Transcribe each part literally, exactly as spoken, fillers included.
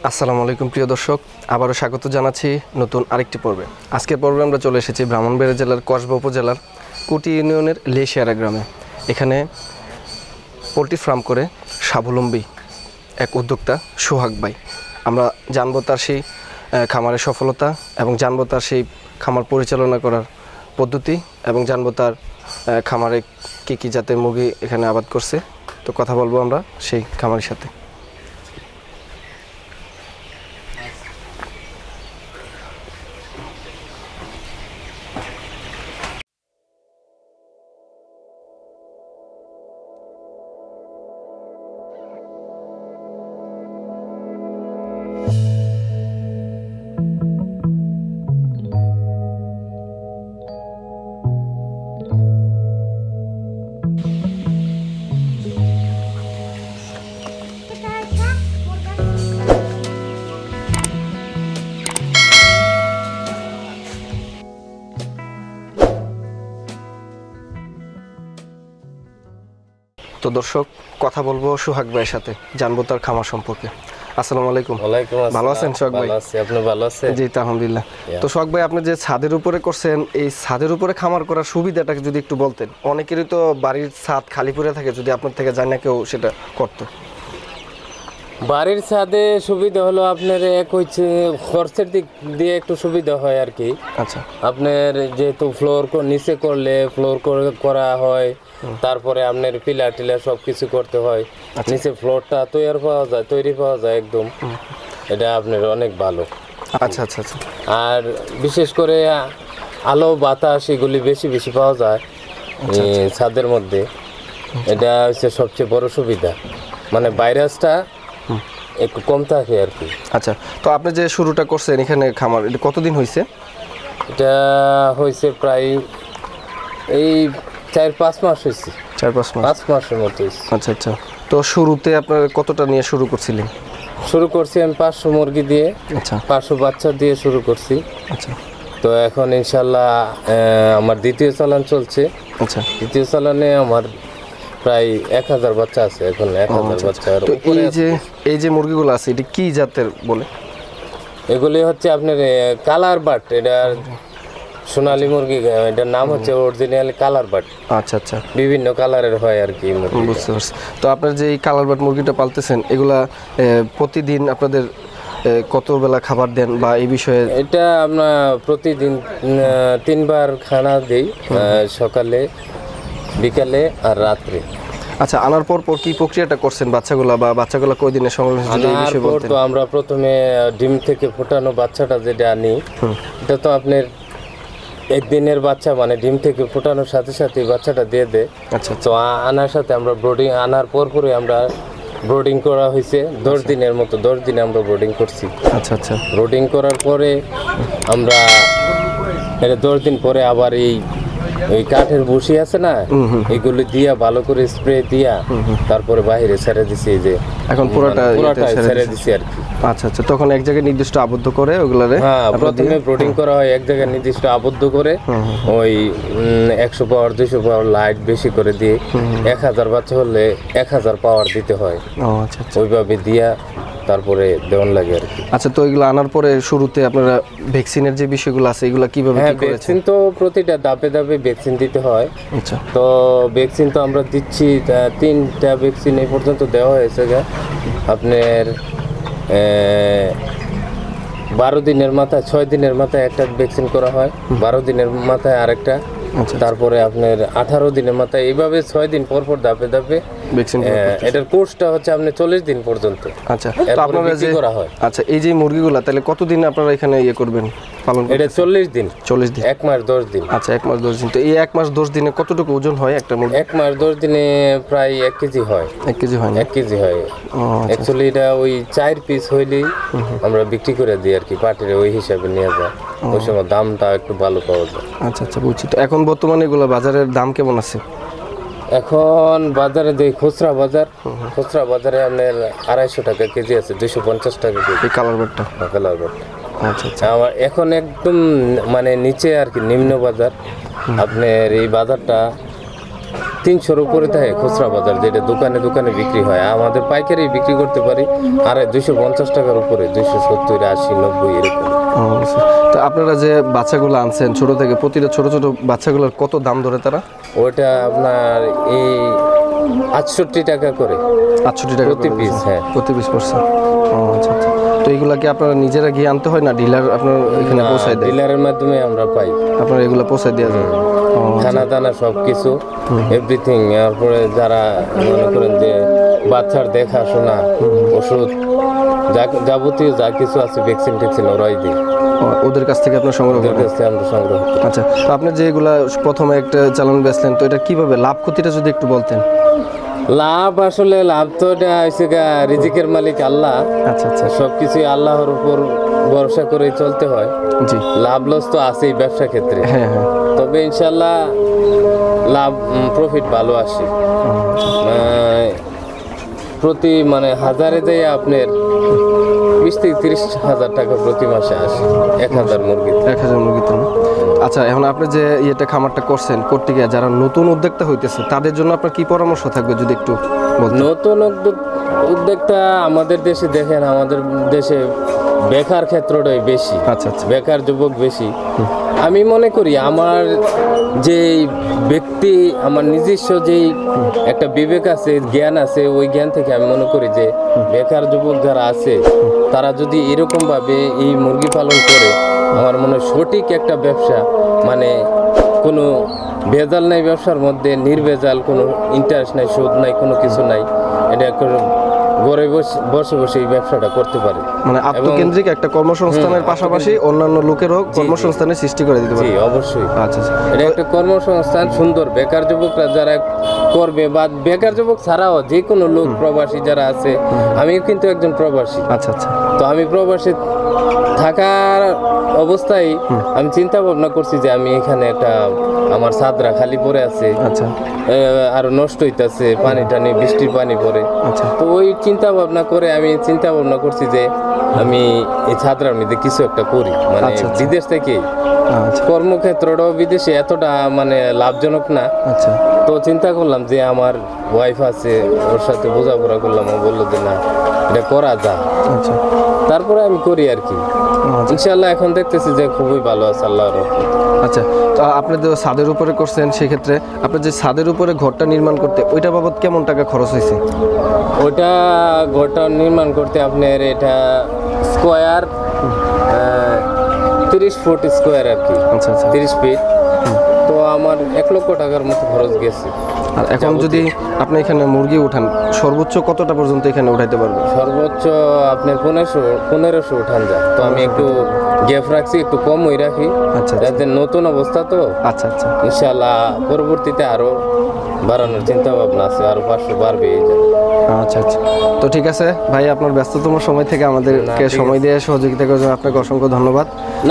আসসালামু আলাইকুম প্রিয় দর্শক, আবারও স্বাগত জানাচ্ছি নতুন আরেকটি পর্বে। আজকের পর্বে আমরা চলে এসেছি ব্রাহ্মণবাড়িয়া জেলার কসবা উপজেলার কুটি ইউনিয়নের লেশিয়ারা গ্রামে। এখানে পোলট্রি ফার্ম করে স্বাবলম্বী এক উদ্যোক্তা সোহাগ ভাই। আমরা জানবো তার সেই খামারের সফলতা এবং জানবো তার সেই খামার পরিচালনা করার পদ্ধতি এবং জানবো তার খামারে কী কী জাতের মুরগি এখানে আবাদ করছে। তো কথা বলবো আমরা সেই খামারের সাথে। তো দর্শক, কথা বলবো সোহাগ ভাইয়ের সাথে, জানবো তার খামার সম্পর্কে। আসসালামু আলাইকুম। ওয়ালাইকুম আসসালাম। ভালো আছেন সোহাগ ভাই? ভালো আছি, আপনি ভালো আছেন? জি আলহামদুলিল্লাহ। তো সোহাগ ভাই, আপনি যে ছাদের উপরে করছেন, এই ছাদের উপরে খামার করার সুবিধাটা যদি একটু বলতেন। অনেকেরই তো বাড়ির ছাদ খালি পড়ে থাকে, যদি আপনার থেকে জানি না কেউ সেটা করতো। বাড়ির ছাদে সুবিধা হলো আপনার এক হচ্ছে খরচের দিক দিয়ে একটু সুবিধা হয় আর কি। আচ্ছা, আপনার যেহেতু ফ্লোর নিচে করলে ফ্লোর করে করা হয়, তারপরে আপনার পিলার টিলার সব কিছু করতে হয়। নিচে ফ্লোরটা তৈরি পাওয়া যায় তৈরি পাওয়া যায় একদম, এটা আপনার অনেক ভালো। আচ্ছা আচ্ছা আচ্ছা। আর বিশেষ করে আলো বাতাস এগুলি বেশি বেশি পাওয়া যায় ছাদের মধ্যে, এটা হচ্ছে সবচেয়ে বড় সুবিধা। মানে ভাইরাসটা একটু কম থাকে আর কি। আচ্ছা, তো আপনি যে শুরুটা করছেন এখানে খামার, এটা কতদিন হয়েছে? এটা হয়েছে প্রায় এই চার পাঁচ মাস হয়েছে। চার পাঁচ মাস পাঁচ মাসের মতো হয়েছে। আচ্ছা আচ্ছা। তো শুরুতে আপনার কতটা নিয়ে শুরু করছিলেন? শুরু করছি আমি পাঁচশো মুরগি দিয়ে, আচ্ছা পাঁচশো বাচ্চা দিয়ে শুরু করছি। আচ্ছা। তো এখন ইনশাল্লাহ আমার দ্বিতীয় চালান চলছে। আচ্ছা, দ্বিতীয় চালানে আমার প্রায় এক হাজার বাচ্চা আছে এখন। এক হাজার বাচ্চা। তো এই যে এই যে মুরগিগুলো আছে, এটা কি জাতের বলে? এগুলি হচ্ছে আপনার কালার বাট, এটা সোনালী মুরগি, এটার নাম হচ্ছে অরিজিনাল কালার বাট। আচ্ছা আচ্ছা, বিভিন্ন কালারের হয় আর কি মুরগি। বুঝতে পারছি। তো আপনার যে এই কালার বাট মুরগিটা পালতেছেন, এগুলা প্রতিদিন আপনাদের কত বেলা খাবার দেন বা এই বিষয়ে? এটা আমরা প্রতিদিন তিনবার খানা দিই, সকালে, বিকালে আর রাত্রে। আচ্ছা, আনার পর পর কি প্রক্রিয়াটা করছেন বাচ্চাগুলা, বা বাচ্চাগুলা কয় দিনের সংগ্রহ? আনার পর তো আমরা প্রথমে ডিম থেকে ফোটানো বাচ্চাটা যেটা আনি, এটা তো আপনার একদিনের বাচ্চা, মানে ডিম থেকে ফোটানোর সাথে সাথে বাচ্চাটা দিয়ে দেয়। আচ্ছা, তো আনার সাথে আমরা ব্রোডিং, আনার পর পরে আমরা ব্রোডিং করা হয়েছে দশ দিনের মতো। দশ দিনে আমরা ব্রোডিং করছি। আচ্ছা আচ্ছা। ব্রোডিং করার পরে আমরা এটা দশ দিন পরে আবার এই ওই কাঠের বসি আছে না, এগুলি দিয়া ভালো করে স্প্রে দিয়া তারপরে বাইরে ছেড়ে দিছি। এই যে এখন পুরোটা পুরোটা ছেড়ে দিছি আর কি। আচ্ছা আচ্ছা। তখন এক জায়গায় নির্দিষ্ট আবদ্ধ করে ওগুলারে? হ্যাঁ, প্রথমে ব্রোডিং করা হয় এক জায়গায় নির্দিষ্ট আবদ্ধ করে, ওই একশো পাওয়ার দুইশো পাওয়ার লাইট বেশি করে দিয়ে, এক হাজার বাচ্চা হলে এক হাজার পাওয়ার দিতে হয়। ও আচ্ছা আচ্ছা। ওইভাবে দিয়া তারপরে দেওয়ান লাগে আর কি। আচ্ছা, তো এগুলো আনার পরে শুরুতে আপনারা ভ্যাকসিনের যে বিষয়গুলো আছে, এগুলো কিভাবে কি হ্যাঁ, করেছেন? ভ্যাকসিন তো প্রতিটা ধাপে ধাপে ভ্যাকসিন দিতে হয়। আচ্ছা। তো ভ্যাকসিন তো আমরা দিচ্ছি, তিনটা ভ্যাকসিন এই পর্যন্ত দেওয়া হয়েছে। আপনার বারো দিনের মাথায়, ছয় দিনের মাথায় একটা ভ্যাকসিন করা হয়, বারো দিনের মাথায় আরেকটা, তারপরে আপনার আঠারো দিনের মাথায়, এইভাবে ছয় দিন পর পর ধাপে ধাপে ভ্যাকসিন। এটার কোর্সটা হচ্ছে আপনার চল্লিশ দিন পর্যন্ত। আচ্ছা, তো আপনারা যে করা হয়, আচ্ছা, এই যে মুরগিগুলা তাহলে কতদিন আপনারা এখানে ইয়ে করবেন, পালন করবেন? এটা চল্লিশ দিন। চল্লিশ দিন, এক মাস দশ দিন। আচ্ছা, এক মাস দশ দিন। তো এই এক মাস দশ দিনে কতটুকু ওজন হয় একটা মুরগি? এক মাস দশ দিনে প্রায় এক কেজি হয়। এক কেজি হয়? এক কেজি হয় অ্যাকচুয়ালি। এটা ওই চার পিস হইলেই আমরা বিক্রি করে দিই আর কি, পাটিরে ওই হিসাবে নিয়ে যায়। ওই সময় দামটা একটু ভালো পাওয়া যায়। আচ্ছা আচ্ছা, বুঝছি। তো এখন বর্তমানে এগুলো বাজারের দাম কেমন আছে? এখন বাজারে দেখি খুচরা বাজার, খুচরা বাজারে আপনার আড়াইশো টাকা কেজি আছে, দুইশো পঞ্চাশ টাকা কেজি কালার বাটটা। কালার বাটটা। আচ্ছা আচ্ছা। আমার এখন একদম মানে নিচে আর কি, নিম্ন বাজার। আপনার এই বাজারটা তিনশোর উপরে থাকে খুচরা বাজার, যেটা দোকানে দোকানে বিক্রি হয়। আমাদের পাইকারি বিক্রি করতে পারি আর দুইশো পঞ্চাশ টাকার উপরে, দুইশো সত্তর আশি নব্বই এরকম। তো আপনারা যে বাচ্চাগুলো আনছেন ছোট থেকে, প্রতিটা ছোট ছোট বাচ্চাগুলোর কত দাম ধরে তারা? ওটা আপনার এই আটষট্টি টাকা করে, আটষট্টি টাকা প্রতি পিস। হ্যাঁ, প্রতি পিস পড়ছে। ও আচ্ছা আচ্ছা। তো এগুলা কি আপনারা নিজেরা গিয়ে আনতে হয় না ডিলার আপনার এখানে পৌঁছায় দেয়? ডিলারের মাধ্যমে আমরা পাই। আপনারা এগুলো পৌঁছায় দেওয়া যায়? খানা দানা সব কিছু এভরিথিং। তারপরে যারা মনে করেন যে বাচ্চার দেখাশোনা, ওষুধ, যা যাবতীয় যা কিছু আছে, ভ্যাকসিন ট্যাকসিন ওরাই দিই। ওদের কাছ থেকে আপনার সংগ্রহ ওদের কাছ থেকে আমরা সংগ্রহ করি। আচ্ছা, তো আপনি যে এগুলা প্রথমে একটা চালান বেচলেন, তো এটা কিভাবে লাভ ক্ষতিটা যদি একটু বলতেন? লাভ আসলে লাভ তো এটা হয়েছে গা রিজিকের মালিক আল্লাহ। আচ্ছা আচ্ছা। সবকিছুই আল্লাহর উপর ভরসা করে চলতে হয়। জি। লাভ লস তো আছেই ব্যবসা ক্ষেত্রে। হ্যাঁ হ্যাঁ। তবে ইনশাল্লাহ লাভ প্রফিট ভালো আসে। প্রতি মানে হাজারে যায় আপনার বিশ থেকে তিরিশ হাজার টাকা প্রতি মাসে আসে এক হাজার মুরগি। এক হাজার মুরগিতে। আচ্ছা, এখন আপনি যে ইয়েটা খামারটা করছেন, করতে গিয়ে যারা নতুন উদ্যোক্তা হইতেছে তাদের জন্য আপনার কি পরামর্শ থাকবে যদি একটু বলতেন? নতুন উদ্যোক্তা আমাদের দেশে দেখেন, আমাদের দেশে বেকার ক্ষেত্রটাই বেশি। আচ্ছা আচ্ছা। বেকার যুবক বেশি। আমি মনে করি আমার যে ব্যক্তি, আমার নিজস্ব যেই একটা বিবেক আছে, জ্ঞান আছে, ওই জ্ঞান থেকে আমি মনে করি যে বেকার যুবক যারা আছে তারা যদি এরকমভাবে এই মুরগি পালন করে, আমার মনে হয় সঠিক একটা ব্যবসা, মানে কোনো ভেজাল নাই ব্যবসার মধ্যে, নির্ভেজাল, কোনো ইন্টারেস্ট নাই, সুদ নাই, কোনো কিছু নাই, এটা একটা ঘরে বসে বসে বসে এই ব্যবসাটা করতে পারে। মানে আত্মকেন্দ্রিক একটা কর্মসংস্থানের পাশাপাশি অন্যান্য লোকেরও কর্মসংস্থানের সৃষ্টি করে দিতে পারে। জি অবশ্যই। আচ্ছা আচ্ছা। এটা একটা কর্মসংস্থান সুন্দর। বেকার যুবকরা যারা করবে, বা বেকার যুবক ছাড়াও যে কোনো লোক, প্রবাসী যারা আছে, আমিও কিন্তু একজন প্রবাসী। আচ্ছা আচ্ছা। তো আমি প্রবাসী থাকার অবস্থায় আমি চিন্তা ভাবনা করছি যে আমি এখানে একটা, আমার ছাদরা খালি পড়ে আছে, আচ্ছা, আরো নষ্ট হইতেছে, পানি টানি, বৃষ্টির পানি পড়ে। আচ্ছা। তো ওই চিন্তা ভাবনা করে আমি চিন্তা ভাবনা করছি যে আমি এই ছাদরার মধ্যে কিছু একটা করি, মানে বিদেশ থেকে। কর্মক্ষেত্রটাও বিদেশে এতটা মানে লাভজনক না। আচ্ছা। তো চিন্তা করলাম যে আমার ওয়াইফ আছে, ওর সাথে বোঝাপড়া করলাম, ও বললো যে না এটা করা যায়। আচ্ছা। তারপরে আমি করি আর কি। ইনশাআল্লাহ এখন দেখতেছি যে খুবই ভালো আছে আল্লাহর রহমতে। আচ্ছা, তো আপনি তো ছাদের উপরে করছেন, সেক্ষেত্রে আপনি যে ছাদের উপরে ঘরটা নির্মাণ করতে, ওইটা বাবদ কেমন টাকা খরচ হয়েছে? ওইটা ঘরটা নির্মাণ করতে আপনার এটা স্কোয়ার তিরিশ ফুট স্কোয়ার আর কি। আচ্ছা আচ্ছা। তিরিশ ফিট। তো আমার এক লক্ষ টাকার মতো খরচ গেছে। আর এখন যদি আপনি এখানে মুরগি উঠান, সর্বোচ্চ কতটা পর্যন্ত এখানে উঠাইতে পারবেন? সর্বোচ্চ আপনার পনেরোশো পনেরোশো উঠান যায়। তো আমি একটু গ্যাপ রাখছি, একটু কম হয়ে রাখি। আচ্ছা, যাতে নতুন অবস্থা তো। আচ্ছা আচ্ছা। ইনশাআল্লাহ পরবর্তীতে আরো বাড়ানোর চিন্তা ভাবনা আছে, আরো পাঁচশো বাড়বে এই জন্য। আচ্ছা আচ্ছা। তো ঠিক আছে ভাই, আপনার ব্যস্ততম সময় থেকে আমাদেরকে সময় দিয়ে সহযোগিতা করার জন্য আপনাকে অসংখ্য ধন্যবাদ।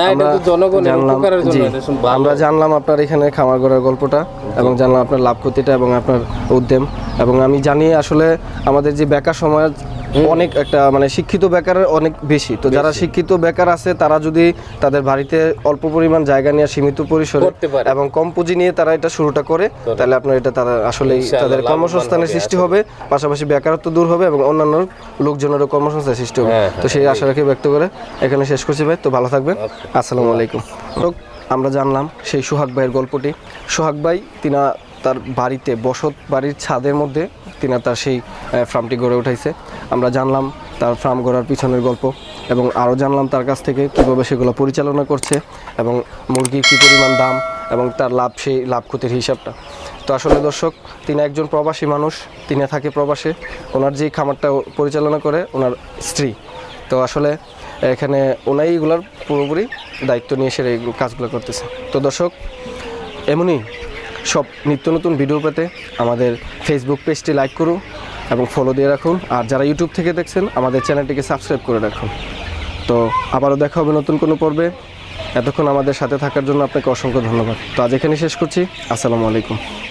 আমরা জানলাম আপনার এখানে খামার গড়ার গল্পটা, এবং জানলাম আপনার লাভ ক্ষতিটা এবং আপনার উদ্যম। এবং আমি জানি আসলে আমাদের যে বেকার সমাজ অনেক একটা মানে শিক্ষিত বেকারের অনেক বেশি। তো যারা শিক্ষিত বেকার আছে তারা যদি তাদের বাড়িতে অল্প পরিমাণ জায়গা নিয়ে সীমিত পরিসরে এবং কম পুঁজি নিয়ে তারা এটা শুরুটা করে, তাহলে আপনার এটা তারা আসলেই তাদের কর্মসংস্থানের সৃষ্টি হবে, পাশাপাশি বেকারত্ব দূর হবে এবং অন্যান্য লোকজনেরও কর্মসংস্থান সৃষ্টি হবে। তো সেই আশা রাখি ব্যক্ত করে এখানে শেষ করছি ভাই। তো ভালো থাকবেন। আসসালামু আলাইকুম। আমরা জানলাম সেই সোহাগ ভাইয়ের গল্পটি। সোহাগ ভাই তিনা তার বাড়িতে, বসত বাড়ির ছাদের মধ্যে তিনা তার সেই ফার্মটি গড়ে উঠাইছে। আমরা জানলাম তার ফার্ম গড়ার পিছনের গল্প, এবং আরও জানলাম তার কাছ থেকে কীভাবে সেগুলো পরিচালনা করছে এবং মুরগির কী পরিমাণ দাম এবং তার লাভ, সেই লাভ ক্ষতির হিসাবটা। তো আসলে দর্শক, তিনি একজন প্রবাসী মানুষ, তিনি থাকে প্রবাসে। ওনার যেই খামারটা পরিচালনা করে ওনার স্ত্রী। তো আসলে এখানে ওনাই এগুলার পুরোপুরি দায়িত্ব নিয়ে সে এই কাজগুলো করতেছে। তো দর্শক, এমনই সব নিত্য নতুন ভিডিও পেতে আমাদের ফেসবুক পেজটি লাইক করুন এবং ফলো দিয়ে রাখুন। আর যারা ইউটিউব থেকে দেখছেন আমাদের চ্যানেলটিকে সাবস্ক্রাইব করে রাখুন। তো আবারও দেখা হবে নতুন কোনো পর্বে। এতক্ষণ আমাদের সাথে থাকার জন্য আপনাকে অসংখ্য ধন্যবাদ। তো আজ এখানে শেষ করছি। আসসালামু আলাইকুম।